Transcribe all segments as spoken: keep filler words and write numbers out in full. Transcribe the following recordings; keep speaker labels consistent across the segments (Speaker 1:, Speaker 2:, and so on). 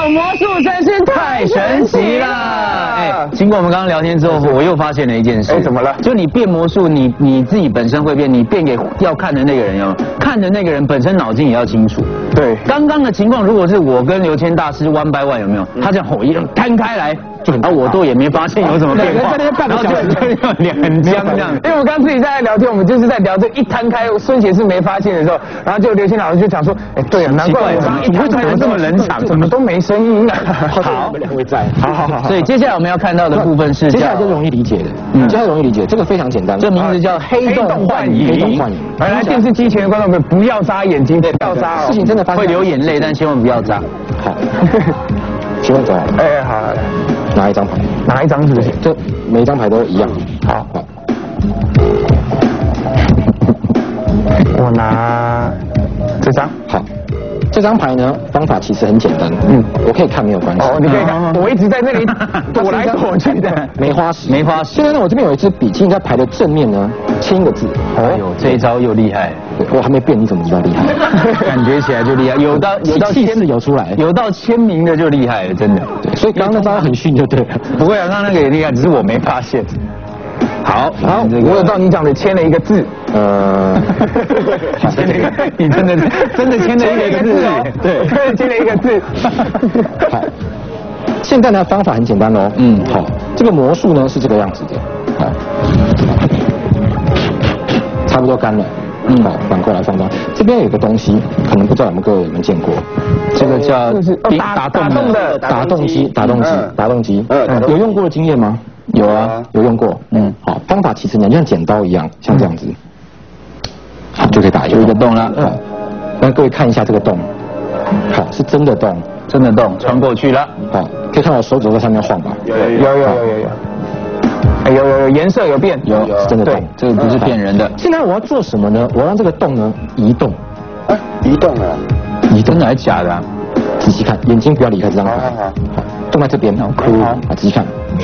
Speaker 1: 魔术真是太神奇了！哎，经过我们刚刚聊天之后，我又发现了一件事。
Speaker 2: 哎，怎么了？
Speaker 1: 就你变魔术，你你自己本身会变，你变给要看的那个人有没有？看的那个人本身脑筋也要清楚。
Speaker 2: 对。刚
Speaker 1: 刚的情况，如果是我跟刘谦大师 one by one 有没有？他这样吼一摊开来。 就很，啊，我都也没发现有什么变化，
Speaker 2: 在那边半个小时，
Speaker 1: 脸很僵这样。
Speaker 2: 因为我刚自己在聊天，我们就是在聊这一摊开，孙协是没发现的时候，然后就刘谦老师就讲说，哎，对啊，难怪我刚一摊开怎么这么冷场，怎么都没声音啊？好，我们两位在，好好好。
Speaker 1: 所以接下来我们要看到的部分是，
Speaker 3: 接下来就容易理解的，嗯，接下来容易理解，这个非常简单，
Speaker 1: 这名字叫黑洞幻影。
Speaker 3: 黑洞幻影。
Speaker 2: 来来，电视机前的观众们不要眨眼睛，不要眨，
Speaker 3: 事情真的发生
Speaker 1: 会流眼泪，但千万不要眨。
Speaker 3: 好。 请问走好了。
Speaker 2: 哎，好，
Speaker 3: 拿一张牌，
Speaker 2: 拿一张是不是？
Speaker 3: 这每一张牌都一样。
Speaker 2: 好，好。我拿这张。好，
Speaker 3: 这张牌呢，方法其实很简单。嗯，我可以看没有关系。
Speaker 2: 哦，你可以看。我一直在那里躲来躲去的，
Speaker 3: 梅花石，
Speaker 1: 梅花石。
Speaker 3: 现在呢，我这边有一支笔，请你在牌的正面呢签一个字。
Speaker 1: 哎呦，这一招又厉害。
Speaker 3: 我还没变，你怎么知道厉害？
Speaker 1: 感觉起来就厉害，有到有到
Speaker 3: 气势有出来，
Speaker 1: 有到签名的就厉害了，真的。
Speaker 3: 对，所以刚刚那招很逊就对了。
Speaker 1: 不会啊，刚刚那个也厉害，只是我没发现。好，
Speaker 2: 好，我有照你讲的签了一个字。
Speaker 3: 呃，
Speaker 1: 签了一个，你真的真的签了一个字哦，
Speaker 2: 对，签了一个字。
Speaker 3: 好，现在呢方法很简单喽。嗯，好，这个魔术呢是这个样子的。好，差不多干了。 嗯，好，反过来放大。这边有个东西，可能不知道有没有各位有没有见过，
Speaker 1: 这个叫
Speaker 2: 打打洞的
Speaker 3: 打洞机，打洞机，打洞机。嗯，有用过的经验吗？
Speaker 1: 有啊，
Speaker 3: 有用过。嗯，好，方法其实呢就像剪刀一样，像这样子，好就可以打一个洞了。好，让各位看一下这个洞，好，是真的洞，
Speaker 1: 真的洞，穿过去了。
Speaker 3: 好，可以看到我手指在上面晃吧？
Speaker 2: 有有有有有有。 哎，有有有颜色有变，
Speaker 3: 有是真的动，
Speaker 1: 这个不是骗人的。
Speaker 3: 现在我要做什么呢？我让这个洞呢移动，
Speaker 2: 啊，移动了，
Speaker 3: 移动
Speaker 1: 真的还是假的？
Speaker 3: 仔细看，眼睛不要离开这张牌，好，好，好，动在这边，好，哭，好，仔细看。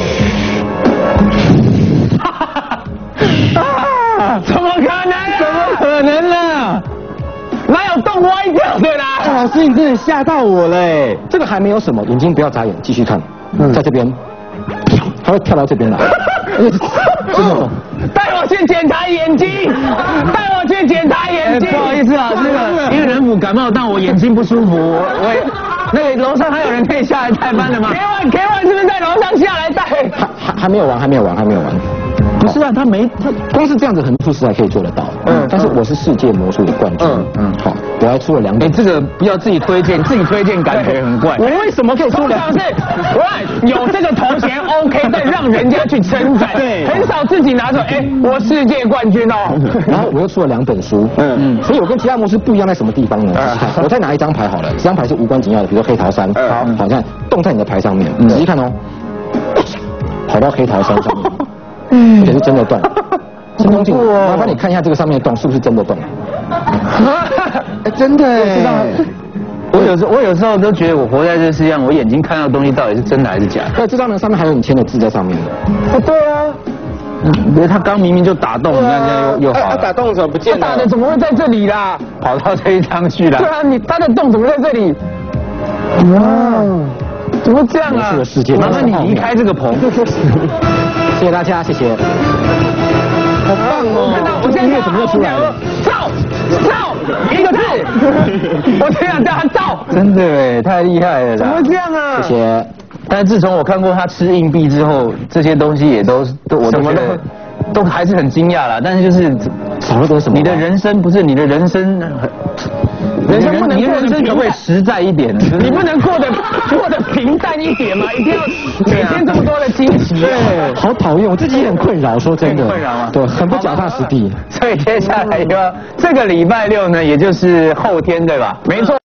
Speaker 2: 啊！怎么可能？
Speaker 1: 怎么可能呢？
Speaker 2: 哪有洞歪掉的啦？
Speaker 3: 老师，你真的吓到我嘞！这个还没有什么，眼睛不要眨眼，继续看，在这边。 他会跳到这边来，真的懂。
Speaker 2: 带我去检查眼睛，带我去检查眼睛。
Speaker 1: 不好意思啊，这个因为人母感冒，但我眼睛不舒服，我我那个楼上还有人可以下来代班的吗
Speaker 2: ？K one K one 是不是在楼上下来带？
Speaker 3: 还还还没有完，还没有完，还没有完。
Speaker 1: 不是啊，他没他
Speaker 3: 光是这样子，很多术士还可以做得到。嗯，但是我是世界魔术的冠军。嗯嗯，好，我还出了两本。
Speaker 1: 哎，这个不要自己推荐，自己推荐感觉很怪。
Speaker 2: 我为什么可以出两本？我有这个头衔 OK， 但让人家去称赞。对，很少自己拿着。哎，我世界冠军哦。
Speaker 3: 然后我又出了两本书。嗯嗯，所以我跟其他魔术不一样在什么地方呢？我再拿一张牌好了，这张牌是无关紧要的，比如说黑桃三。好，好，看动在你的牌上面，仔细看哦，跑到黑桃三上面。 嗯，而且是真的洞，真东进。麻烦你看一下这个上面的洞是不是真的洞？
Speaker 2: 哎，真的哎！
Speaker 1: 我有时我有时候都觉得我活在这世界上，我眼睛看到的东西到底是真的还是假的？
Speaker 3: 那这张呢上面还有你签的字在上面的。
Speaker 2: 不对啊，
Speaker 1: 因为他刚明明就打洞，你看现在又又好了。
Speaker 2: 他打洞怎么不见了？打的怎么会在这里啦？
Speaker 1: 跑到这一张去了。
Speaker 2: 对啊，你他的洞怎么在这里？哇，怎么这样啊？
Speaker 3: 魔术的世界，
Speaker 1: 麻烦你离开这个棚。
Speaker 3: 谢谢大家，谢谢。
Speaker 2: 好棒哦！看到我现在怎么又出来了？造造一个字，我真想叫他造。
Speaker 1: 真的哎，太厉害了！
Speaker 2: 怎么会这样啊？
Speaker 3: 谢谢。
Speaker 1: 但是自从我看过他吃硬币之后，这些东西也都都我都觉得都还是很惊讶啦。但是就是
Speaker 3: 少了点什么？
Speaker 1: 你的人生不是你的人生。
Speaker 2: 人生不能过得
Speaker 1: 人生可不可以实在一点？
Speaker 2: 你不能过得过得平淡一点吗？一定要每天这么多的惊喜。
Speaker 3: 对，好讨厌，我自己也很困扰，说真的。
Speaker 1: 困扰吗？
Speaker 3: 对，很不脚踏实地。
Speaker 1: 所以接下来就要这个礼拜六呢，也就是后天，对吧？
Speaker 2: 没错。